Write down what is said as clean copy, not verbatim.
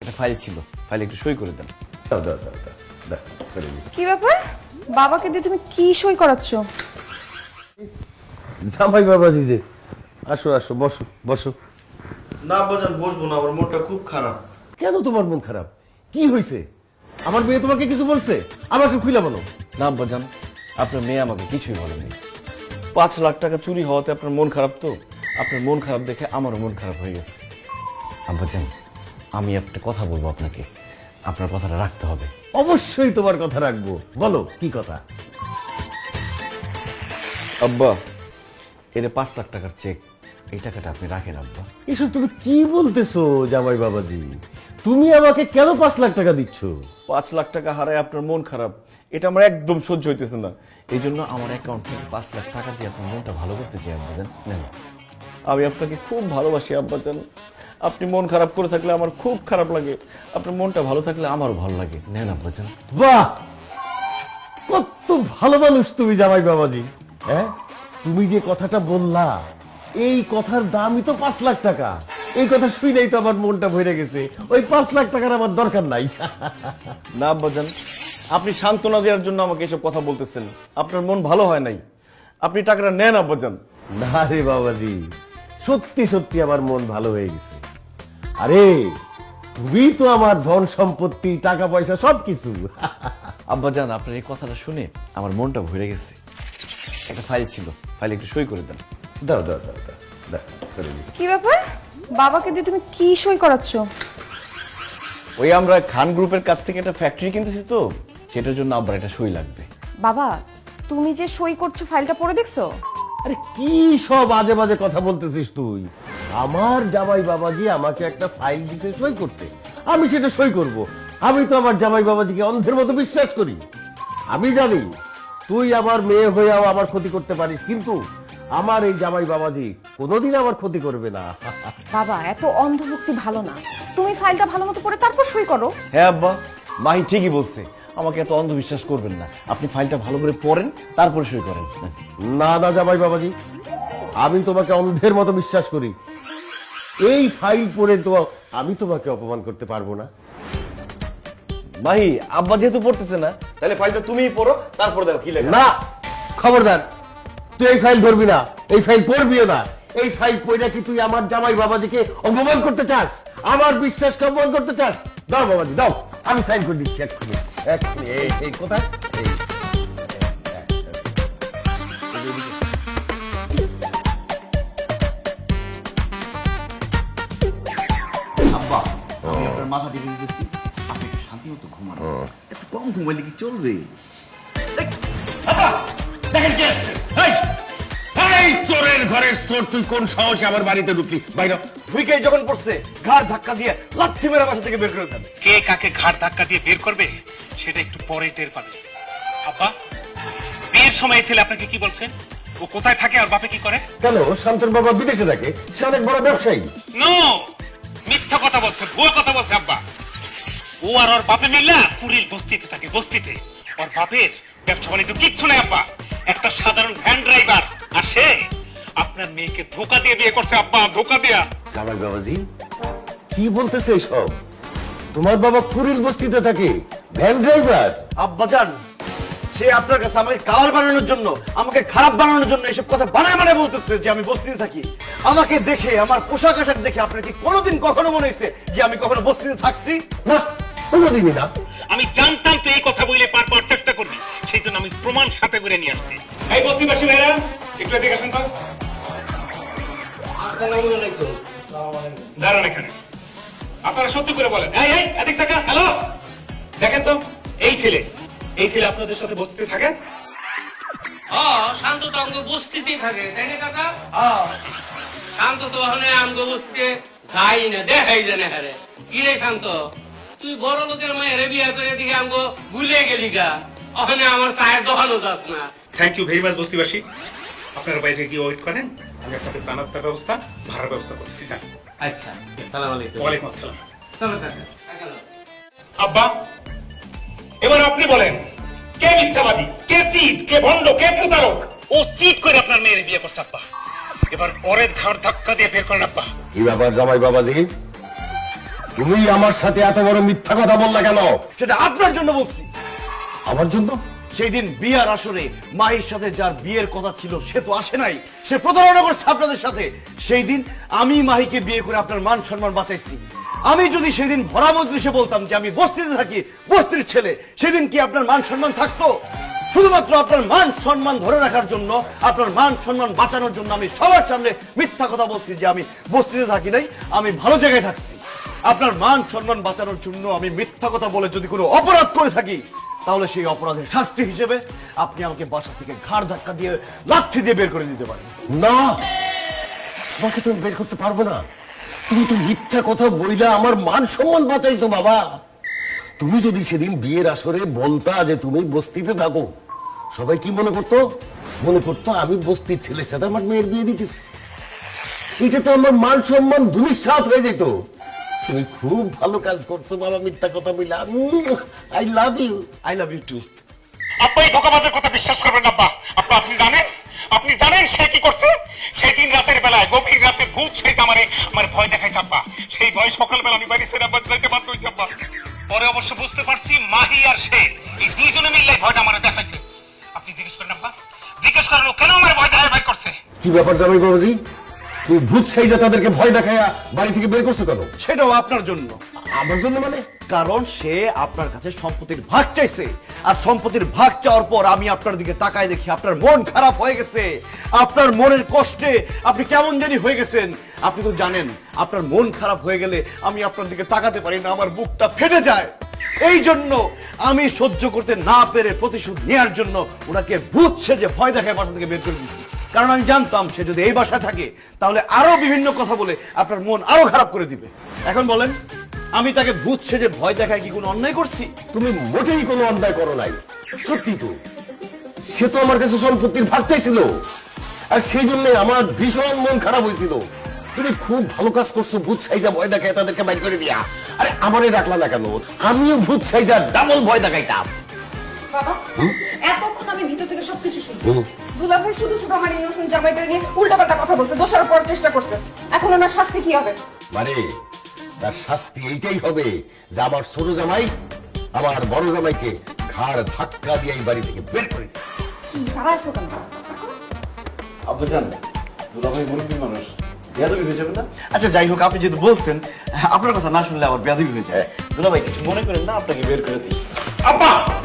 একটা ফাইল ছিল, ফাইলে একটু সই করে দেন। দাও দাও দাও দাও। কি ব্যাপার? বাবাকে দিয়ে তুমি কি সই করাচ্ছ? জামাই বাবাজি যে, আসো আসো, বসো বসো। না বাজান, বসবো না, আমার মনটা খুব খারাপ। কেন তোমার মন খারাপ? কি হয়েছে? আমার মেয়ে তোমাকে কিছু বলছে? আমাকে খুলে বলো। না বাজান, আপনার মেয়ে আমাকে কিছুই বলেনি। 5 লাখ টাকা চুরি হওয়াতে আপনার মন খারাপ, তো আপনার মন খারাপ দেখে আমারও মন খারাপ হয়ে গেছে। আব্বাজান, আমি একটা কথা বলবো আপনাকে, আপনার কথাটা রাখতে হবে। অবশ্যই তোমার কথা রাখবো, বলো কি কথা। আব্বা, এটা 5 লাখ টাকার চেক, এই টাকাটা আপনি রাখেন আব্বা। এসব তুমি কি বলতেছো জামাই বাবাজি? তুমি আমাকে কেন 5 লাখ টাকা দিচ্ছ? 5 লাখ টাকা হারায় আপনার মন খারাপ, এটা আমার একদম সহ্য হইতেছে না। এই জন্য আমার অ্যাকাউন্ট থেকে 5 লাখ টাকা দিয়ে আপনার মনটা ভালো করতে চাই আব্বাজান। নেন, আমি আপনাকে খুব ভালোবাসি আব্বাজান। আপনি মন খারাপ করে থাকলে আমার খুব খারাপ লাগে, আপনার মনটা ভালো থাকলে আমারও ভালো লাগে। নেন আব্বাজান। বাহ, কত ভালো মানুষ তুমি জামাই বাবাজি। হ্যাঁ, তুমি যে কথাটা বললা, এই কথার দামই তো 5 লাখ টাকা। এই কথা শুনেই তো আমার মনটা ভরে গেছে। ওই 5 লাখ টাকার আমার দরকার নাই। না আব্বাজান, আপনি সান্ত্বনা দেওয়ার জন্য আমাকে এসব কথা বলতেছেন, আপনার মন ভালো হয় নাই। আপনি টাকাটা নেন আব্বাজান। না রে বাবাজি, সত্যি সত্যি আমার মন ভালো হয়ে গেছে। আরে তুমি তো আমার ধন সম্পত্তি, টাকা পয়সা সবকিছু। আব্বাজান, আপনার এই কথাটা শুনে আমার মনটা ভরে গেছে। একটা ফাইল ছিল, ফাইলে একটু সই করে দেন। দাও দাও দাও দাও দাও, করে দিচ্ছি। কি ব্যাপার? বাবাকে দিয়ে তুমি কি সই করাচ্ছ? ওই আমরা খান গ্রুপের কাছ থেকে একটা ফ্যাক্টরি কিনতেছি, তো সেটার জন্য আব্বার একটা সই লাগবে। বাবা, তুমি যে সই করছো ফাইলটা পড়ে দেখছো? আরে কি সব আজে বাজে কথা বলতেছিস তুই? আমার জামাই বাবাজি আমাকে একটা ফাইল দিছে সই করতে, আমি সেটা সই করব। আমি তো আমার জামাই বাবাজিকে অন্ধের মতো বিশ্বাস করি। আমি জানি তুই আমার মেয়ে হয়েও আমার ক্ষতি করতে পারিস, কিন্তু আমার এই জামাই বাবাজি কোনোদিন আমার ক্ষতি করবে না। বাবা, এত অন্ধভক্তি ভালো না। তুমি ফাইলটা ভালো মতো পড়ে তারপর সই করো। হ্যাঁ আব্বা, মাহি ঠিকই বলছে, আমাকে এত অন্ধবিশ্বাস করবেন না। আপনি ফাইলটা ভালো করে পড়েন, তারপরে সই করেন। না না জামাই বাবাজি, আমি তোমাকে অন্ধের মতো বিশ্বাস করি। এই ফাইল পড়ে তো আমি তোমাকে অপমান করতে পারবো না। মাহি, আব্বা যেহেতু পড়তেছে না, তাহলে ফাইলটা তুমিই পড়ো, তারপর দেখো কি লেখা। না, খবরদার, তুই এই ফাইল ধরবি না, এই ফাইল পড়বিও না। এই ফাইল পড়ে কি তুই আমার জামাই বাবাজিকে অপমান করতে চাস? আমার বিশ্বাসকে অপমান করতে চাস? দাও বাবাজি দাও, আমি সাইন করে দিচ্ছি এক্ষুনি এক্ষুনি। এই কোথায়? এই আব্বা, আমি আপনার মাথা টিপে দিতেছি, আপনি একটু শান্তি মতো ঘুমান। একটু কম ঘুমাইলে কি চলবে? দেখেন কি আসছে? এই চোরের ঘরের চোর, তুই কোন সাহসে আমার বাড়িতে ঢুকলি? বাইরে উইকেট যখন পড়ছে, ঘাড় ধাক্কা দিয়ে লাথি মেরে বাসা থেকে বের করে দেবে। কে কাকে ঘাড় ধাক্কা দিয়ে বের করবে সেটা একটু পরে টের পাবে। আব্বা, বিয়ের সময় ছেলে আপনাকে কি বলছে? ও কোথায় থাকে আর বাপে কি করে? কেন? শান্তর বাবা বিদেশে থাকে, সে অনেক বড় ব্যবসায়ী। নো, মিথ্যা কথা বলছে, ভুয়া কথা বলছে আব্বা। ও আর ওর বাপে মিল্লা পুরীর বস্তিতে থাকে, বস্তিতে। ওর বাপের ব্যবসা বাণিজ্য কিচ্ছু নাই আব্বা, একটা সাধারণ ভ্যান ড্রাইভার। আর সে আপনার মেয়েকে ধোকা দিয়ে বিয়ে করছে আব্বা, ধোকা দিয়া। জামাই বাবাজি কি বলতেছে সব? তোমার বাবা পুরীর বস্তিতে থাকে, ভ্যান ড্রাইভার? আব্বাজান, সে আপনার কাছে আমাকে কালার বানানোর জন্য, আমাকে খারাপ বানানোর জন্য এসব কথা বানায় বানায় বলতেছে যে আমি বস্তিতে থাকি। আমাকে দেখে, আমার পোশাক আশাক দেখে আপনার কি কোনোদিন কখনো মনে হয়েছে যে আমি কখনো বস্তিতে থাকছি? না, কোনোদিনই না। আমি জানতাম তো এই কথা বলে পারবার চেষ্টা করবি, সেই জন্য আমি প্রমাণ সাথে করে নিয়ে আসছি। এই বস্তিবাসী ভাইরা, একটু এদিকে আসেন তো। দাঁড়ান এখানে, আপনারা সত্যি করে বলেন। এই এই এদিক টাকা, হ্যালো, দেখেন তো, এই ছেলে আপনাদের সাথে বস্তিতে থাকে? শান্ত তো আমগো বস্তিতেই থাকে, তাই না কাকা? শান্ত তো ওখানে আমগো বস্তিতে যাই না, দেখাই জানে। হারে কি রে শান্ত, তুই বড় লোকের মায়ের বিয়ে করে দিকে আমগো ভুলে গেলি গা, ওখানে আমার চায়ের দোকানও যাস না। থ্যাংক ইউ ভেরি মাচ বস্তিবাসী। আপনারা বাইরে গিয়ে ওয়েট করেন, আমি আপনাদের নাস্তার ব্যবস্থা, ভাড়ার ব্যবস্থা করতেছি। যান। আচ্ছা, সালাম আলাইকুম। ওয়ালাইকুম আসসালাম। চলো কাকা। আব্বা, এবার আপনি বলেন, কে মিথ্যাবাদী, কে চিট, কে ভণ্ড, কে প্রতারক? ও চিট করে আপনার মেয়ের বিয়ে করছে আব্বা। এবার পরের ঘাড় ধাক্কা দিয়ে বের করেন আব্বা। কি ব্যাপার জামাই বাবাজি? তুমি আমার সাথে এত বড় মিথ্যা কথা বললা কেন? সেটা আপনার জন্য বলছি। আমার জন্য? সেই দিন বিয়ার আসরে মাহির সাথে যার বিয়ের কথা ছিল সে তো আসে নাই, সে প্রতারণা করছে আপনাদের সাথে। সেই দিন আমি মাহিকে বিয়ে করে আপনার মান সম্মান বাঁচাইছি। আমি যদি সেদিন ভরা মজলিসে বলতাম যে আমি বস্তিতে থাকি, বস্তির ছেলে, সেদিন কি আপনার মান সম্মান থাকতো? শুধুমাত্র আপনার মান সম্মান ধরে রাখার জন্য, আপনার মান সম্মান বাঁচানোর জন্য আমি সবার সামনে মিথ্যা কথা বলছি যে আমি বস্তিতে থাকি নাই, আমি ভালো জায়গায় থাকছি। আপনার মান সম্মান বাঁচানোর জন্য আমি মিথ্যা কথা বলে যদি কোনো অপরাধ করে থাকি, তাহলে সেই অপরাধের শাস্তি হিসেবে আপনি আমাকে বাসা থেকে ঘাড় ধাক্কা দিয়ে লাথি দিয়ে বের করে দিতে পারেন। না, তোমাকে তুমি বের করতে পারবো না। তুমি তো মিথ্যা কথা বইলা আমার মান সম্মান বাঁচাইছো বাবা। তুমি যদি সেদিন বিয়ের আসরে বলতা যে তুমি বস্তিতে থাকো, সবাই কি মনে করতো? মনে করতো আমি বস্তির ছেলের সাথে আমার মেয়ের বিয়ে দিতেছি। এটা তো আমার মান সম্মান ধূলিসাৎ হয়ে যেত। তুমি খুব ভালো কাজ করছো বাবা, মিথ্যা কথা বইলা। I love you. I love you too. আব্বা এই ধোকাবাজের কথা বিশ্বাস করবেন না আব্বা। আপনি জানেন সে কি করছে? সেই দিন রাতের বেলায়, গভীর রাতে ভূত সেই আমার ভয় দেখাইছে আব্বা। সেই ভয় সকালবেলা আমি বাড়ি ছেড়ে আব্বা যাইতে বাধ্য হয়েছি আব্বা। পরে অবশ্য বুঝতে পারছি মাহি আর সে এই দুইজনে মিলে ভয়টা আমার দেখাইছে। আপনি জিজ্ঞেস করেন আব্বা, জিজ্ঞেস করেন কেন আমার ভয় দেখায় বাইর করছে। কি ব্যাপার জামাই বাবাজি, তুমি ভূত সাইজা তাদেরকে ভয় দেখাইয়া বাড়ি থেকে বের করছো কেন? সেটাও আপনার জন্য। আমার জন্য মানে? কারণ সে আপনার কাছে সম্পত্তির ভাগ চাইছে, আর সম্পত্তির ভাগ চাওয়ার পর আমি আপনার দিকে তাকায় দেখি আপনার মন খারাপ হয়ে গেছে। আপনার মনের কষ্টে আপনি কেমন জানি হয়ে গেছেন। আপনি তো জানেন আপনার মন খারাপ হয়ে গেলে আমি আপনার দিকে তাকাতে পারি না, আমার বুকটা ফেটে যায়। এই জন্য আমি সহ্য করতে না পেরে প্রতিশোধ নেওয়ার জন্য ওনাকে ভূত সেজে ভয় দেখায় বাসা থেকে বের করে দিচ্ছি। কারণ আমি জানতাম সে যদি এই বাসায় থাকে তাহলে আরো বিভিন্ন কথা বলে আপনার মন আরো খারাপ করে দিবে। এখন বলেন, আমি তাকে ভূত সেজে ভয় দেখায় কি কোনো অন্যায় করছি? তুমি মোটেই কোনো অন্যায় করো নাই। সত্যি তো, সে তো আমার কাছে সম্পত্তির ভাগ চাইছিল, আর সেই জন্য আমার ভীষণ মন খারাপ হয়েছিল। তুমি খুব ভালো কাজ করছো ভূত সাইজা ভয় দেখায় তাদেরকে বাইর করে দিয়া। আরে আমারে ডাকলা না কেন? আমিও ভূত সাইজা ডাবল ভয় দেখাইতাম। বাবা, এতক্ষণ আমি ভিতর থেকে সবকিছু শুনছি। দুলাভাই শুধু শুধু আমার ইনোসেন্ট জামাইটা নিয়ে উল্টাপাল্টা কথা বলছে, দোষারোপ করার চেষ্টা করছে। এখন ওনার শাস্তি কি হবে? মানে তার শাস্তি এইটাই হবে যে আমার ছোট জামাই আমার বড় জামাইকে ঘাড় ধাক্কা দিয়ে এই বাড়ি থেকে বের করে দিবে। কি হারাইছো কেন? আপনি জানেন দুলাভাই মুরব্বী মানুষ, বেয়াদবি হয়ে যাবে না? আচ্ছা যাই হোক, আপনি যেহেতু বলছেন, আপনার কথা না শুনলে আমার বেয়াদবি হয়ে যায়। দুলাভাই কিছু মনে করেন না, আপনাকে বের করে দিই। আব্বা